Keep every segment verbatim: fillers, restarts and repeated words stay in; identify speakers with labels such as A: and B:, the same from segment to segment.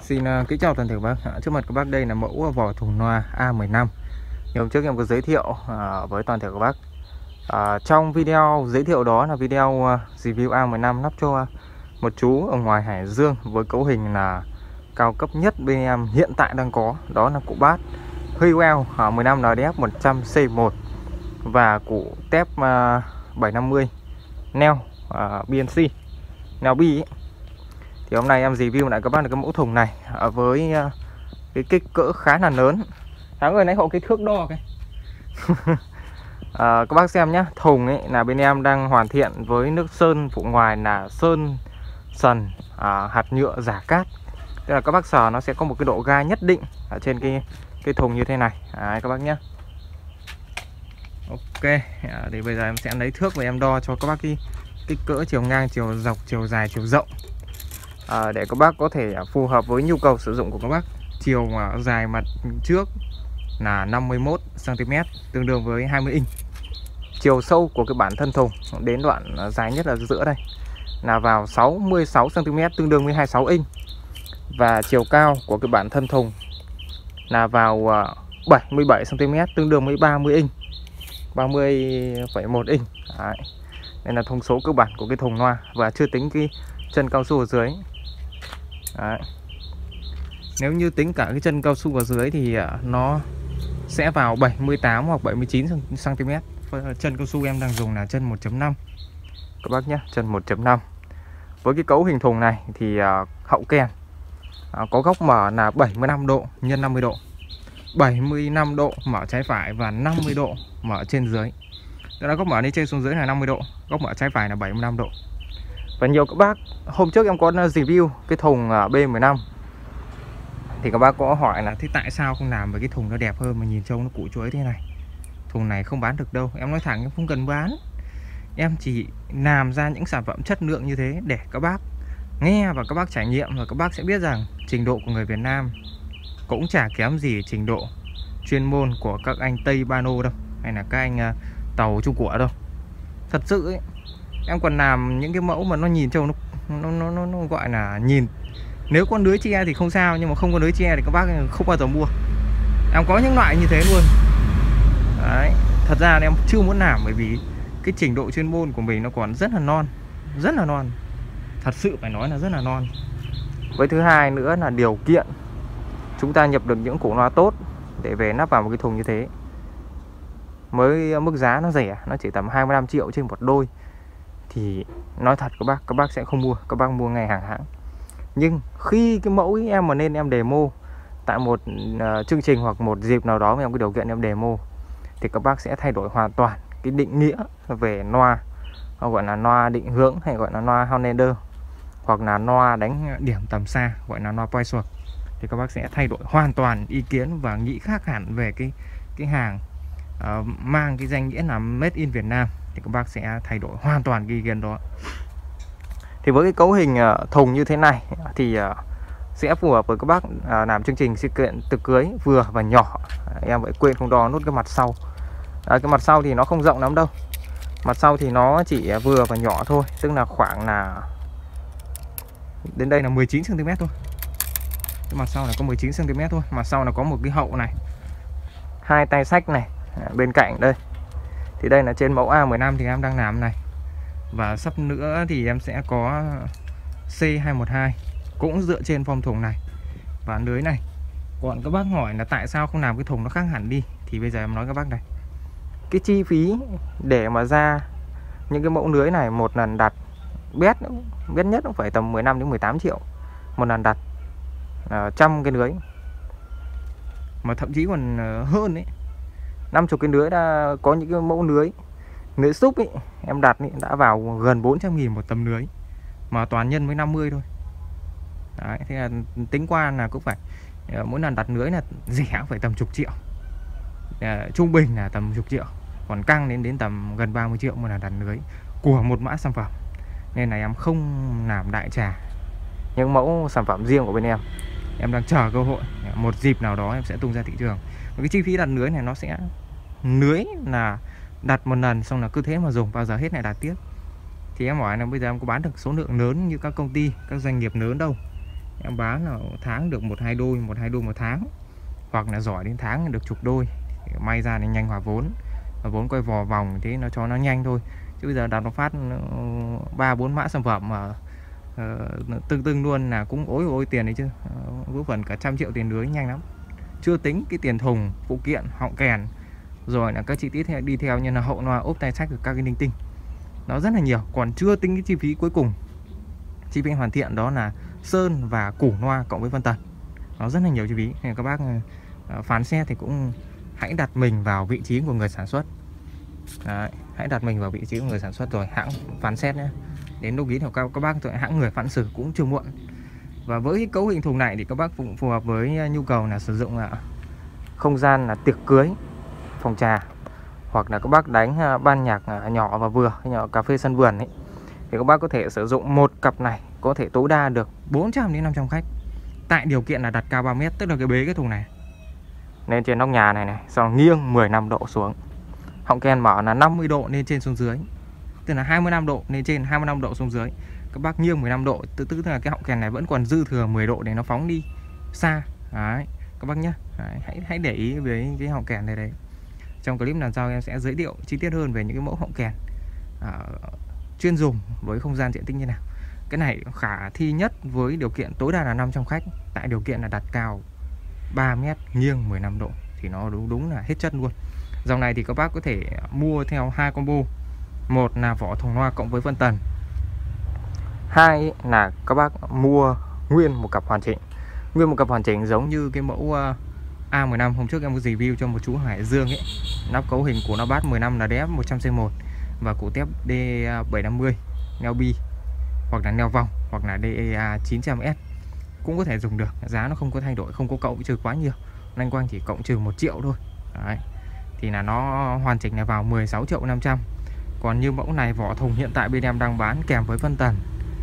A: Xin uh, kính chào toàn thể các bác. Trước mặt các bác đây là mẫu vỏ thùng loa A mười lăm. Như hôm trước em có giới thiệu uh, với toàn thể các bác. uh, Trong video giới thiệu đó là video uh, review A mười lăm lắp cho uh, một chú ở ngoài Hải Dương với cấu hình là cao cấp nhất bên em hiện tại đang có. Đó là cụ bát Honeywell uh, mười lăm N D F một trăm C một và cụ tép uh, bảy năm mươi neo uh, B N C neo B ấy. Thì hôm nay em review lại các bác được cái mẫu thùng này với cái kích cỡ khá là lớn. Tháng người lấy hộ cái thước đo cái à, các bác xem nhé. Thùng ấy là bên em đang hoàn thiện với nước sơn phụ ngoài là sơn sần à, hạt nhựa giả cát. Tức là các bác sờ nó sẽ có một cái độ ga nhất định ở trên cái cái thùng như thế này. Đấy, các bác nhé. Ok, à, thì bây giờ em sẽ lấy thước và em đo cho các bác cái kích cỡ chiều ngang, chiều dọc, chiều dài, chiều rộng. À, để các bác có thể phù hợp với nhu cầu sử dụng của các bác. Chiều mà dài mặt trước là năm mươi mốt xăng ti mét, tương đương với hai mươi inch. Chiều sâu của cái bản thân thùng đến đoạn dài nhất là giữa đây là vào sáu mươi sáu xăng ti mét, tương đương với hai mươi sáu inch. Và chiều cao của cái bản thân thùng là vào bảy mươi bảy xăng ti mét, tương đương với ba mươi inch, ba mươi phẩy một inch. Đấy. Đây là thông số cơ bản của cái thùng loa và chưa tính cái chân cao su ở dưới. Đấy. Nếu như tính cả cái chân cao su ở dưới thì nó sẽ vào bảy mươi tám hoặc bảy mươi chín xăng ti mét. Chân cao su em đang dùng là chân một chấm năm các bác nhé, chân một chấm năm. Với cái cấu hình thùng này thì uh, hậu kèn uh, có góc mở là bảy mươi lăm độ nhân năm mươi độ, bảy mươi lăm độ mở trái phải và năm mươi độ mở trên dưới. Tức là góc mở đi trên xuống dưới là năm mươi độ, góc mở trái phải là bảy mươi lăm độ. Và nhiều các bác, hôm trước em có review cái thùng B mười lăm thì các bác có hỏi là thế tại sao không làm với cái thùng nó đẹp hơn mà nhìn trông nó củ chuối thế này. Thùng này không bán được đâu. Em nói thẳng em không cần bán. Em chỉ làm ra những sản phẩm chất lượng như thế để các bác nghe và các bác trải nghiệm, và các bác sẽ biết rằng trình độ của người Việt Nam cũng chả kém gì trình độ chuyên môn của các anh Tây Ban Ô đâu, hay là các anh uh, tàu Trung Quốc đâu. Thật sự ấy, em còn làm những cái mẫu mà nó nhìn trông nó nó, nó, nó, nó gọi là nhìn, nếu con lưới tre thì không sao, nhưng mà không có lưới tre thì các bác không bao giờ mua. Em có những loại như thế luôn. Đấy. Thật ra em chưa muốn làm bởi vì cái trình độ chuyên môn của mình nó còn rất là non, rất là non. Thật sự phải nói là rất là non. Với thứ hai nữa là điều kiện chúng ta nhập được những củ loa tốt để về nắp vào một cái thùng như thế. Mới mức giá nó rẻ, nó chỉ tầm hai mươi lăm triệu trên một đôi, thì nói thật các bác, các bác sẽ không mua, các bác mua ngay hàng hãng. Nhưng khi cái mẫu ấy em mà nên em demo tại một uh, chương trình hoặc một dịp nào đó mà em có điều kiện em demo, thì các bác sẽ thay đổi hoàn toàn cái định nghĩa về loa, gọi là loa định hướng hay gọi là loa Hollander, hoặc là loa đánh điểm tầm xa gọi là loa Poisson. Thì các bác sẽ thay đổi hoàn toàn ý kiến và nghĩ khác hẳn về cái cái hàng uh, mang cái danh nghĩa là Made in Việt Nam, thì các bác sẽ thay đổi hoàn toàn cái ý kiến đó. Thì với cái cấu hình uh, thùng như thế này thì uh, sẽ phù hợp với các bác uh, làm chương trình sự kiện tiệc cưới vừa và nhỏ. uh, Em phải quên không đo nốt cái mặt sau. uh, Cái mặt sau thì nó không rộng lắm đâu. Mặt sau thì nó chỉ vừa và nhỏ thôi, tức là khoảng là đến đây là mười chín xăng ti mét thôi. Cái mặt sau là có mười chín xăng ti mét thôi. Mặt sau là có một cái hậu này, hai tay xách này bên cạnh đây. Thì đây là trên mẫu A mười lăm thì em đang làm này. Và sắp nữa thì em sẽ có C hai một hai cũng dựa trên form thùng này và lưới này. Còn các bác hỏi là tại sao không làm cái thùng nó khác hẳn đi, thì bây giờ em nói các bác này. Cái chi phí để mà ra những cái mẫu lưới này một lần đặt bét bét nhất cũng phải tầm mười lăm đến mười tám triệu một lần đặt uh, trăm cái lưới, mà thậm chí còn uh, hơn ấy, năm mươi cái lưới đã có những cái mẫu lưới lưới xúc ấy em đặt ấy, đã vào gần bốn trăm nghìn một tấm lưới, mà toàn nhân với năm mươi thôi. Đấy, thế là tính qua là cũng phải uh, mỗi lần đặt lưới là rẻ phải tầm chục triệu, uh, trung bình là tầm chục triệu, còn căng đến đến tầm gần ba mươi triệu một lần đặt lưới của một mã sản phẩm. Nên là em không làm đại trà những mẫu sản phẩm riêng của bên em. Em đang chờ cơ hội một dịp nào đó em sẽ tung ra thị trường. Và cái chi phí đặt lưới này nó sẽ, lưới là đặt một lần xong là cứ thế mà dùng, bao giờ hết lại đặt tiếp. Thì em hỏi là bây giờ em có bán được số lượng lớn như các công ty, các doanh nghiệp lớn đâu. em bán là tháng được một hai đôi, một hai đôi một tháng, hoặc là giỏi đến tháng được chục đôi. May ra nên nhanh hòa vốn, và vốn quay vò vòng thế nó cho nó nhanh thôi. Chứ bây giờ đặt nó phát ba bốn mã sản phẩm mà uh, tương tương luôn là cũng ối ôi tiền đấy chứ, uh, vớ vẩn cả trăm triệu tiền lưới nhanh lắm. Chưa tính cái tiền thùng, phụ kiện, họng kèn, rồi là các chi tiết theo, đi theo như là hậu loa, ốp tay sách, các cái linh tinh, nó rất là nhiều. Còn chưa tính cái chi phí cuối cùng, chi phí hoàn thiện, đó là sơn và củ loa cộng với phân tần. Nó rất là nhiều chi phí. Nên các bác uh, phán xe thì cũng hãy đặt mình vào vị trí của người sản xuất. Đấy, hãy đặt mình vào vị trí của người sản xuất rồi hãng phán xét nhé. Đến lúc ý thì các, các bác hãng người phán xử cũng chưa muộn. Và với cái cấu hình thùng này thì các bác cũng phù hợp với nhu cầu là sử dụng là không gian là tiệc cưới, phòng trà, hoặc là các bác đánh ban nhạc nhỏ và vừa, nhỏ cà phê sân vườn ấy, thì các bác có thể sử dụng một cặp này có thể tối đa được bốn trăm đến năm trăm khách, tại điều kiện là đặt cao ba mét, tức là cái bế cái thùng này lên trên nóc nhà này này, sau nghiêng mười lăm độ xuống. Họng kèn mở là năm mươi độ lên trên xuống dưới, tức là hai mươi lăm độ lên trên, hai mươi lăm độ xuống dưới. Các bác nghiêng mười lăm độ, tức tức là cái họng kèn này vẫn còn dư thừa mười độ để nó phóng đi xa. Đấy, các bác nhé. Đấy, hãy hãy để ý với cái họng kèn này đấy. Trong clip lần sau em sẽ giới thiệu chi tiết hơn về những cái mẫu họng kèn à, chuyên dùng với không gian diện tích như nào. Cái này khả thi nhất với điều kiện tối đa là năm trăm khách, tại điều kiện là đặt cao ba mét, nghiêng mười lăm độ thì nó đúng đúng là hết chất luôn. Dòng này thì các bác có thể mua theo hai combo. Một là vỏ thùng loa cộng với phân tần, hai là các bác mua nguyên một cặp hoàn chỉnh. Nguyên một cặp hoàn chỉnh giống như cái mẫu A mười lăm hôm trước em có review cho một chú Hải Dương ấy. Nắp cấu hình của nó bát mười lăm là đê ép một trăm xê một và cổ thép D bảy năm mươi neo bi, hoặc là neo vòng, hoặc là D A chín trăm S cũng có thể dùng được. Giá nó không có thay đổi, không có cộng trừ quá nhiều, loanh quanh chỉ cộng trừ một triệu thôi. Đấy, thì là nó hoàn chỉnh này vào mười sáu triệu năm trăm. Còn như mẫu này vỏ thùng hiện tại bên em đang bán kèm với phân tần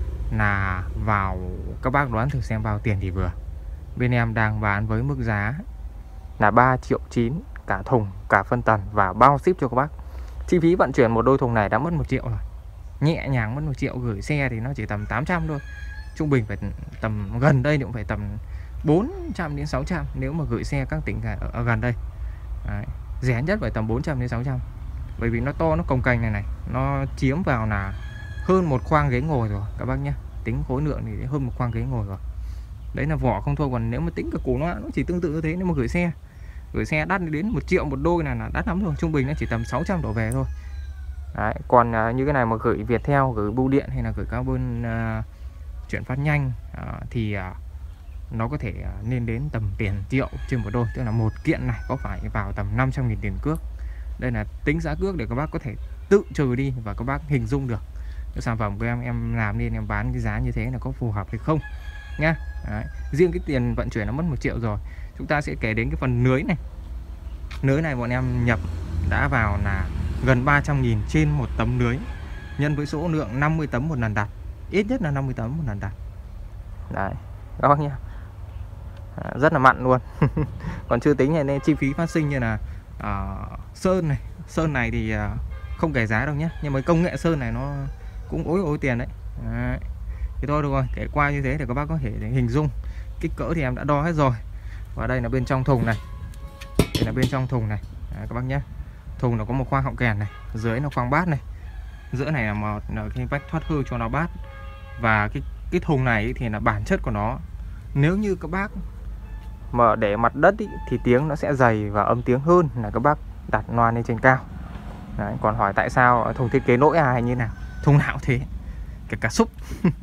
A: là vào, các bác đoán thử xem vào tiền thì vừa. Bên em đang bán với mức giá là ba triệu chín, cả thùng, cả phân tần và bao ship cho các bác. Chi phí vận chuyển một đôi thùng này đã mất một triệu rồi, nhẹ nhàng mất một triệu. Gửi xe thì nó chỉ tầm tám trăm thôi, trung bình phải tầm gần đây cũng phải tầm bốn trăm đến sáu trăm nếu mà gửi xe các tỉnh ở, ở gần đây. Đấy, rẻ nhất phải tầm bốn trăm đến sáu trăm, bởi vì nó to, nó cồng kềnh này này, nó chiếm vào là hơn một khoang ghế ngồi rồi các bác nhé. Tính khối lượng thì hơn một khoang ghế ngồi rồi. Đấy là vỏ không thôi, còn nếu mà tính cả củ nó nó chỉ tương tự như thế. Nếu mà gửi xe gửi xe đắt đến một triệu một đôi này là đắt lắm rồi, trung bình nó chỉ tầm sáu trăm đổ về thôi. Đấy, còn uh, như cái này mà gửi Viettel, gửi bưu điện hay là gửi các bên uh, chuyển phát nhanh uh, thì uh, nó có thể uh, lên đến tầm tiền triệu trên một đôi, tức là một kiện này có phải vào tầm năm trăm nghìn tiền cước. Đây là tính giá cước để các bác có thể tự trừ đi và các bác hình dung được cái sản phẩm của em em làm nên em bán cái giá như thế là có phù hợp hay không nhá. Đấy, riêng cái tiền vận chuyển nó mất một triệu rồi. Chúng ta sẽ kể đến cái phần lưới này. Lưới này bọn em nhập đã vào là gần ba trăm nghìn trên một tấm lưới, nhân với số lượng năm mươi tấm một lần đặt, ít nhất là năm mươi tấm một lần đặt. Đấy, đó nhá, rất là mặn luôn. Còn chưa tính này nên chi phí phát sinh như là uh, sơn này. Sơn này thì uh, không kể giá đâu nhé, nhưng mà công nghệ sơn này nó cũng ối ối tiền đấy. Đấy, thì thôi được rồi, kể qua như thế để các bác có thể hình dung. Kích cỡ thì em đã đo hết rồi. Và đây là bên trong thùng này, đây là bên trong thùng này. Đấy, các bác nhé. Thùng nó có một khoang họng kèn này, dưới nó khoang bát này, giữa này là một là cái vách thoát hư cho nó bát. Và cái cái thùng này thì là bản chất của nó, nếu như các bác mà để mặt đất ý, thì tiếng nó sẽ dày và âm tiếng hơn là các bác đặt loa lên trên cao. Đấy, còn hỏi tại sao thùng thiết kế lỗi à hay như nào, thùng nào thế, kể cả súp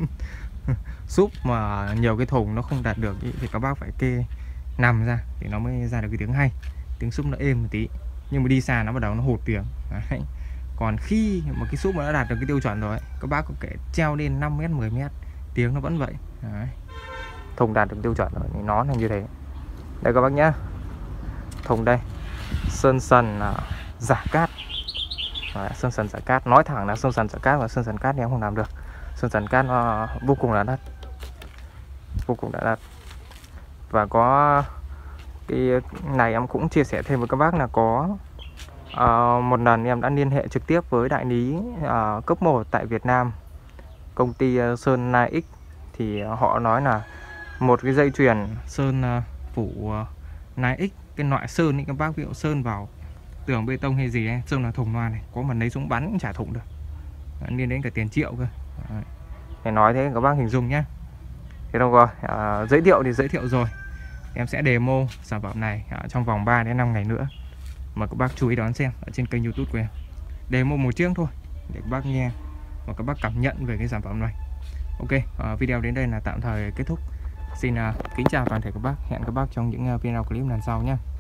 A: súp mà nhiều cái thùng nó không đạt được ý, thì các bác phải kê nằm ra thì nó mới ra được cái tiếng hay, tiếng súp nó êm một tí, nhưng mà đi xa nó bắt đầu nó hụt tiếng. Đấy. Còn khi mà cái súp mà đã đạt được cái tiêu chuẩn rồi ấy, các bác có thể treo lên năm mét mười mét tiếng nó vẫn vậy. Đấy. Thùng đạt được tiêu chuẩn rồi thì nó là như thế. Đây các bác nhá, thùng đây sơn sần uh, giả cát. Đấy, sơn sần giả cát, nói thẳng là sơn sần giả cát, và sơn sần cát thì em không làm được. Sơn sần cát nó vô cùng là đắt, vô cùng là đắt. Và có cái này em cũng chia sẻ thêm với các bác là có uh, một lần em đã liên hệ trực tiếp với đại lý uh, cấp một tại Việt Nam, công ty uh, Sơn Nai X, thì họ nói là một cái dây chuyền sơn uh, phủ uh, nine x, cái loại sơn ấy các bác, ví dụ sơn vào tường bê tông hay gì ấy, sơn là thùng loa này, có mà lấy súng bắn cũng chả thủng được, nên đến cả tiền triệu cơ. Đấy. Để nói thế các bác hình dung nhé. Thế đâu rồi, à, giới thiệu thì giới thiệu rồi, em sẽ demo sản phẩm này à, trong vòng ba đến năm ngày nữa, mà các bác chú ý đón xem ở trên kênh YouTube của em. Demo một tiếng thôi để các bác nghe và các bác cảm nhận về cái sản phẩm này. Ok, à, video đến đây là tạm thời kết thúc. Xin à, kính chào toàn thể các bác, hẹn các bác trong những video clip lần sau nhé.